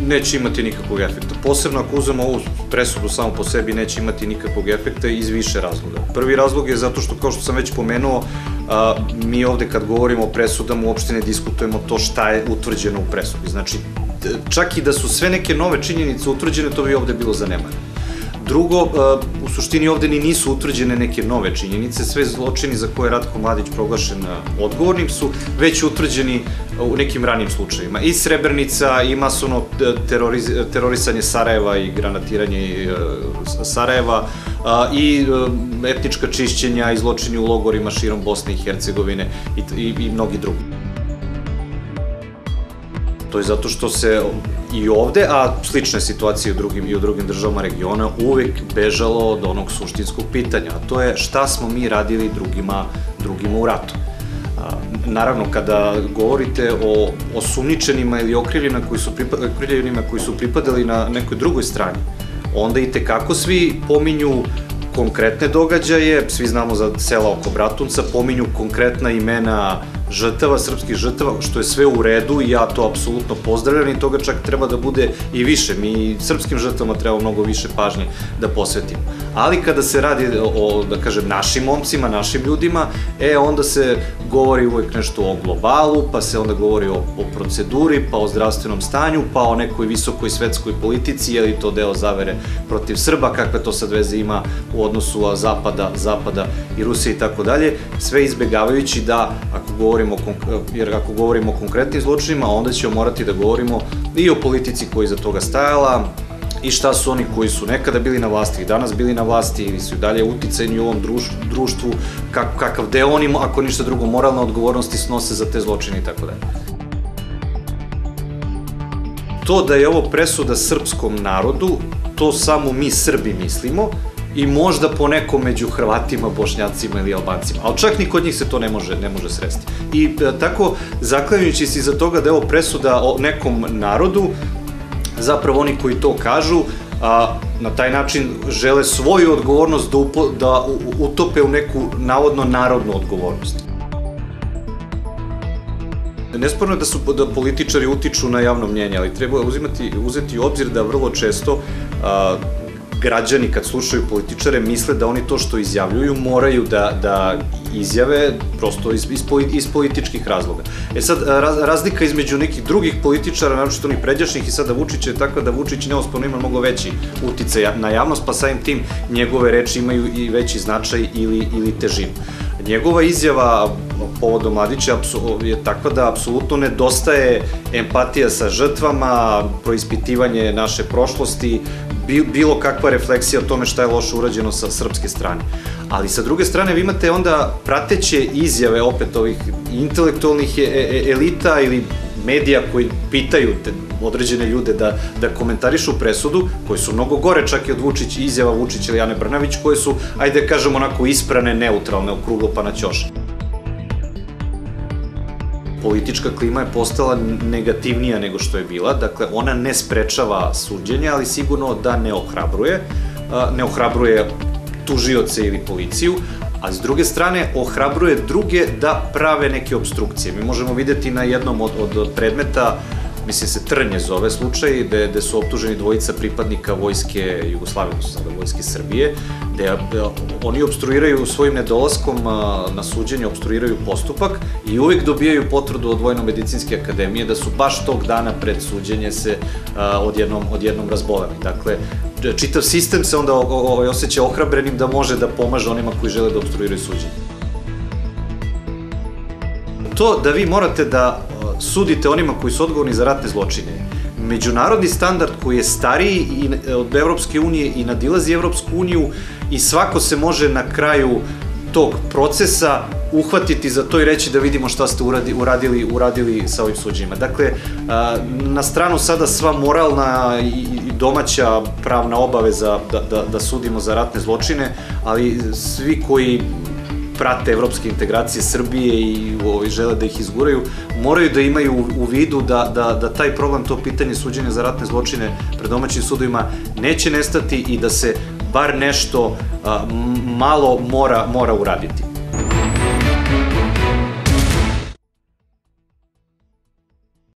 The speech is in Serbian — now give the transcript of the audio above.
neće imati nikakvog efekta. Posebno ako uzmemo ovu presudu samo po sebi, neće imati nikakvog efekta iz više razloga. Prvi razlog je zato što, kao što sam već pomenuo, mi ovde kad govorimo o presudama uopšte ne diskutujemo to šta je utvrđeno u presudi. Znači, čak i da su sve neke nove činjenice utvrđene, to bi ovde bilo zanemareno. Drugo, u suštini ovde ni nisu utvrđene neke nove činjenice, sve zločini za koje je Ratko Mladić proglašen odgovornim su već utvrđeni u nekim ranijim slučajevima. I Srebrenica, i masovno terorisanje Sarajeva i granatiranje Sarajeva, i etnička čišćenja i zločini u logorima širom Bosne i Hercegovine i mnogi drugi. To je zato što se i ovde, a slične situacije i u drugim državama regiona, uvek bežalo od onog suštinskog pitanja, a to je šta smo mi radili drugima u ratu. Naravno, kada govorite o osumnjičenima ili okrivljenima koji su pripadali na nekoj drugoj strani, onda i tekako svi pominju konkretne događaje, svi znamo za sela oko Bratunca, pominju konkretna imena žrtava, srpskih žrtava, što je sve u redu i ja to apsolutno pozdravljam i toga čak treba da bude i više. Mi srpskim žrtvama treba mnogo više pažnje da posvetimo. Ali kada se radi o, da kažem, našim momcima, našim ljudima, onda se govori uvek nešto o globalu, pa se onda govori o proceduri, pa o zdravstvenom stanju, pa o nekoj visokoj svetskoj politici, je li to deo zavere protiv Srba, kakve to sad veze ima u odnosu Zapada i Rusije i tako dalje, sve izbegavajući da, ako govorimo o konkretnim zločinima, onda ćemo morati da govorimo i o politici koja je iza toga stajala, i šta su oni koji su nekada bili na vlasti i danas bili na vlasti ili su i dalje uticajni u ovom društvu, kakav deo oni, ako ništa drugo, moralne odgovornosti snose za te zločine i tako dalje. To da je ovo presuda srpskom narodu, to samo mi Srbi mislimo i možda po nekom među Hrvatima, Bošnjacima ili Albancima, ali čak ni kod njih se to ne može sresti. I tako, zaklanjujući se iza toga da je ovo presuda o nekom narodu, zapravo oni koji to kažu, na taj način žele svoju odgovornost da utope u neku navodno narodnu odgovornost. Nesporno je da političari utiču na javno mnjenje, ali treba uzeti u obzir da vrlo često građani kad slušaju političare misle da oni to što izjavljuju moraju da izjave prosto iz političkih razloga. Sad, razlika između nekih drugih političara, naročito onih pređašnjih i sada Vučića, je takva da Vučić neosporno ima mnogo veći uticaj na javnost, pa samim tim njegove reči imaju i veći značaj ili težinu. Njegova izjava povodom Mladića je takva da apsolutno nedostaje empatija sa žrtvama, proispitivanje naše prošlosti, bilo kakva refleksija o tome šta je loše urađeno sa srpske strane. Ali sa druge strane vi imate onda prateće izjave opet ovih intelektualnih elita ili medija koji pitaju određene ljude da komentarišu presudu, koji su mnogo gore čak i od izjava Vučića ili Ane Brnabić, koje su, ajde kažemo, onako isprane, neutralne, okruglo pa na ćoš. Politička klima je postala negativnija nego što je bila, dakle ona ne sprečava suđenje, ali sigurno da ne ohrabruje tužioce ili policiju, a s druge strane ohrabruje druge da prave neke obstrukcije. Mi možemo videti na jednom od predmeta, mislim se Trnje zove slučaj, gde su optuženi dvojica pripadnika vojske Jugoslavije, odnosno vojske Srbije, gde oni obstruiraju svojim nedolaskom na suđenje, obstruiraju postupak i uvek dobijaju potvrdu od Vojno-medicinske akademije da su baš tog dana pred suđenje se odjednom razboleli. Dakle, čitav sistem se onda osjeća ohrabrenim da može da pomaže onima koji žele da obstruiraju suđenje. To da vi morate da sudite onima koji su odgovorni za ratne zločine, međunarodni standard koji je stariji od Evropske unije i nadilazi Evropsku uniju i svako se može na kraju tog procesa uhvatiti za to i reći da vidimo šta ste uradili sa ovim suđenjima. Dakle, na stranu sada sva moralna i domaća pravna obaveza da sudimo za ratne zločine, ali svi koji prate evropske integracije Srbije i žele da ih izguraju, moraju da imaju u vidu da taj problem, to pitanje suđenja za ratne zločine pred domaćim sudovima neće nestati i da se bar nešto malo mora uraditi.